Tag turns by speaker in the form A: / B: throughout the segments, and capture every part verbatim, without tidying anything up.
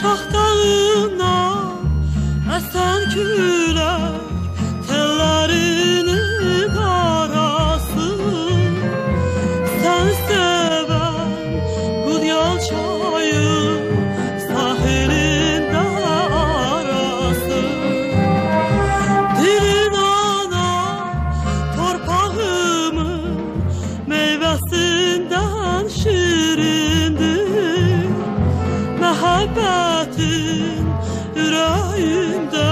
A: Şah dağından esen külək tellerini qarası, sen seven Gudyal çayı sahilinde arası. Dilin ana torpağımın meyvesinden şirindir, mehabbetin yüreğinde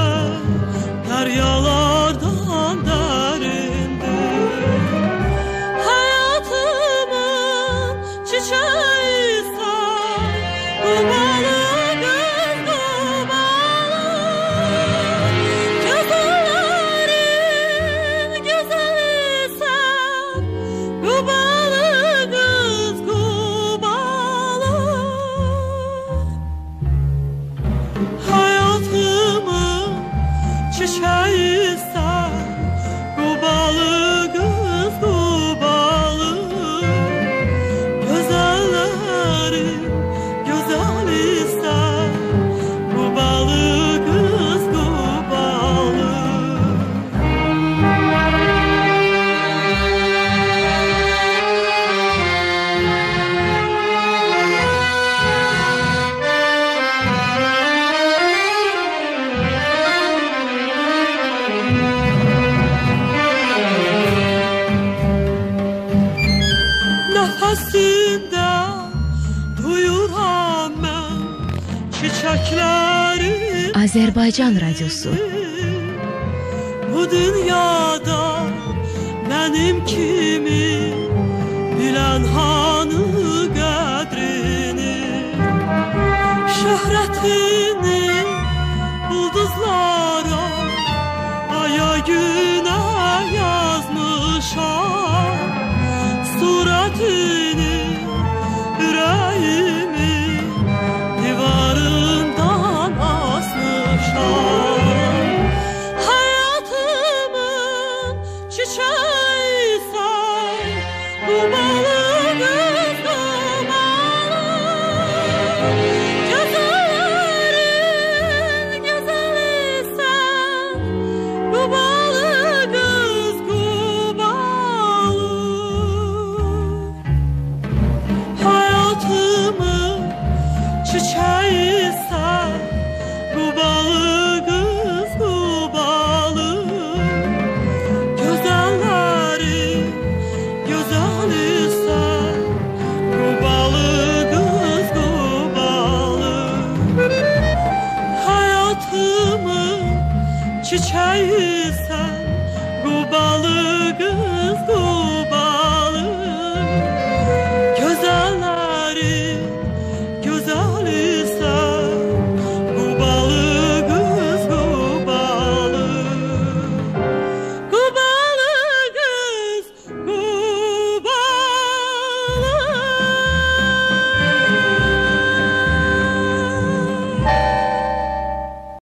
A: deryalardan derindir. Hayatımın çiçeğiysen kubalı göz kubalı, güzellerin güzeliysen kubalı göz kubalı. Hayatımın çiçeğiysen kubalı göz kubalı, güzellerin güzeliysen kubalı göz kubalı. Nefesinden duyuram ben çiçekleri.
B: Azerbaycan Radyosu.
A: Bu dünyada benim kimi bilen hanı qədrini, şöhrəti